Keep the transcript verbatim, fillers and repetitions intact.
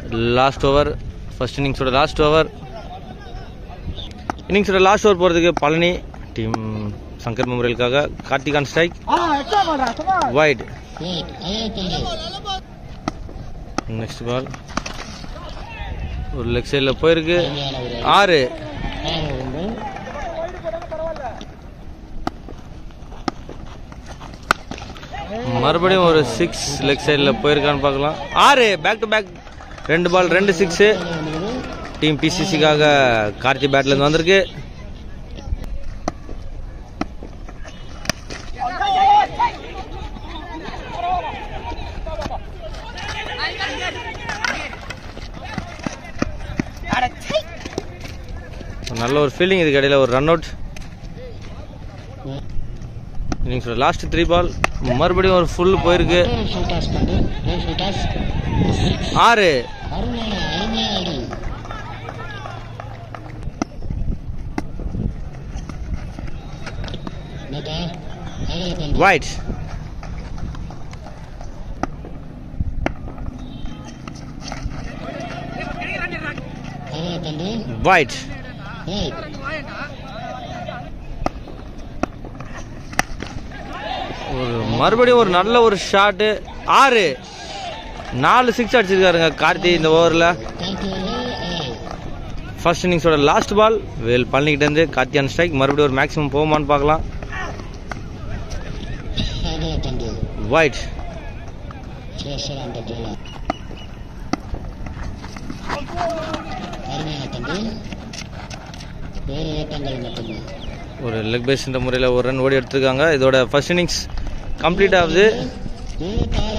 Last over first இன்னிங்ஸோட last over இன்னிங்ஸோட last over போகிறதுக்கு பழனி டீம் சங்கர் மெமோரியலுக்காக கார்த்திகான் ஸ்ட்ரைக் வைட். நெக்ஸ்ட் பால் ஒரு லெக் சைடில் போயிருக்கு ஆறு. மறுபடியும் ஒரு சிக்ஸ் லெக் சைடில் போயிருக்கான்னு பார்க்கலாம். ஆறு பேக் டு பேக் ரெண்டு பால் ரெண்டு சிக்ஸு. டீம் பிசிசிக்காக கார்த்தி பேட்லேருந்து வந்திருக்கு. நல்ல ஒரு ஃபீல்டிங் இதுக்கு இடையில ஒரு ரன் அவுட். இன்னிங்ஸோட லாஸ்ட் த்ரீ பால் மறுபடியும் ஒரு ஃபுல் போயிருக்கு ஆறு. வைட். வைட். ஒரு மறுபடியும் ஒரு நல்ல ஒரு ஷாட்டு ஆறு. நாலு சிக்ஸ் அடிச்சிருக்காருங்க கார்த்தி இந்த ஓவரில். ஃபர்ஸ்ட் இன்னிங்ஸோட லாஸ்ட் பால் வேல் பழனிக்கிட்ட இருந்து கார்த்தியான் ஸ்ட்ரைக். மறுபடியும் ஒரு மேக்ஸிமம் போகுமான்னு பார்க்கலாம். வைட். ஒரு லெக் பேஸ்ன்ற முறையில் ஒரு ரன் ஓடி எடுத்திருக்காங்க. இதோட ஃபர்ஸ்ட் இன்னிங்ஸ் கம்ப்ளீட் ஆகுது.